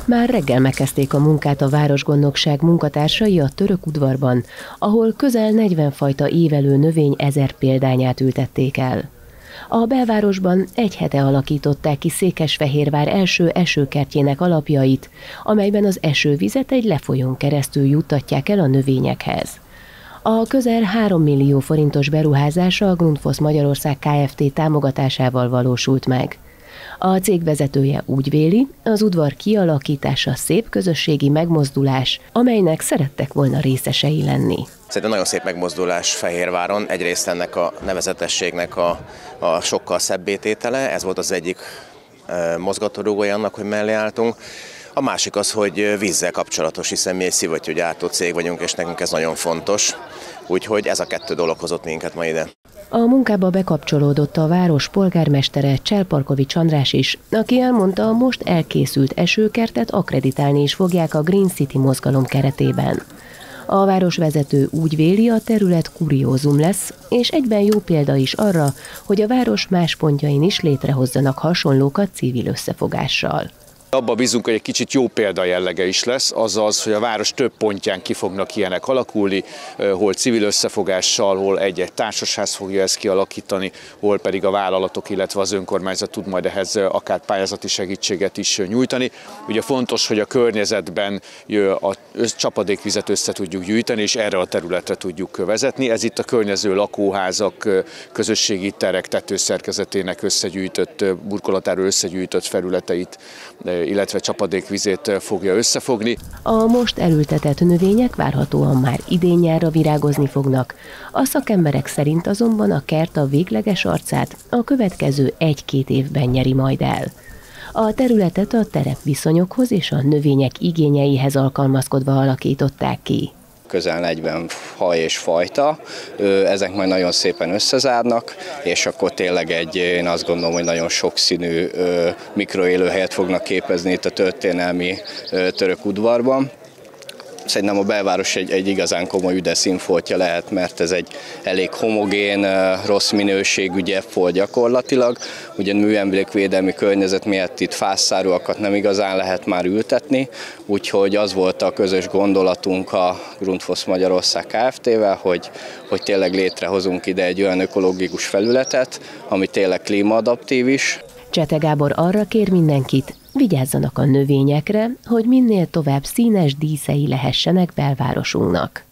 Már reggel megkezdték a munkát a Városgondnokság munkatársai a Török udvarban, ahol közel 40 fajta ívelő növény 1000 példányát ültették el. A belvárosban egy hete alakították ki Székesfehérvár első esőkertjének alapjait, amelyben az esővizet egy lefolyón keresztül juttatják el a növényekhez. A közel 3 millió forintos beruházása a Grundfos Magyarország Kft. Támogatásával valósult meg. A cég vezetője úgy véli, az udvar kialakítása szép közösségi megmozdulás, amelynek szerettek volna részesei lenni. Szerintem nagyon szép megmozdulás Fehérváron, egyrészt ennek a nevezetességnek a sokkal szebbé tétele, ez volt az egyik mozgatórugója annak, hogy mellé álltunk. A másik az, hogy vízzel kapcsolatos, hiszen mi egy szivattyúgyártó cég vagyunk, és nekünk ez nagyon fontos, úgyhogy ez a kettő dolog hozott minket ma ide. A munkába bekapcsolódott a város polgármestere Cselparkovics András is, aki elmondta, a most elkészült esőkertet akkreditálni is fogják a Green City mozgalom keretében. A városvezető úgy véli, a terület kuriózum lesz, és egyben jó példa is arra, hogy a város más pontjain is létrehozzanak hasonlókat civil összefogással. Abba bízunk, hogy egy kicsit jó példa jellege is lesz, azaz, hogy a város több pontján ki fognak ilyenek alakulni, hol civil összefogással, hol egy-egy társasház fogja ezt kialakítani, hol pedig a vállalatok, illetve az önkormányzat tud majd ehhez akár pályázati segítséget is nyújtani. Ugye fontos, hogy a környezetben a csapadékvizet össze tudjuk gyűjteni, és erre a területre tudjuk vezetni. Ez itt a környező lakóházak, közösségi terek tetőszerkezetének összegyűjtött, burkolatáról összegyűjtött felületeit, illetve csapadékvizét fogja összefogni. A most elültetett növények várhatóan már idén-nyárra virágozni fognak. A szakemberek szerint azonban a kert a végleges arcát a következő 1-2 évben nyeri majd el. A területet a terepviszonyokhoz és a növények igényeihez alkalmazkodva alakították ki. Közel 40 faj és fajta, ezek majd nagyon szépen összezárnak, és akkor tényleg én azt gondolom, hogy nagyon sokszínű mikroélőhelyet fognak képezni itt a történelmi török udvarban. Szerintem a belváros egy igazán komoly üde színfoltja lehet, mert ez egy elég homogén, rossz minőségű gyepfolt gyakorlatilag. Ugye műemlékvédelmi környezet miatt itt fászszáruakat nem igazán lehet már ültetni, úgyhogy az volt a közös gondolatunk a Grundfos Magyarország Kft-vel, hogy tényleg létrehozunk ide egy olyan ökológikus felületet, ami tényleg klímaadaptív is. Csete Gábor arra kér mindenkit, vigyázzanak a növényekre, hogy minél tovább színes díszei lehessenek belvárosunknak.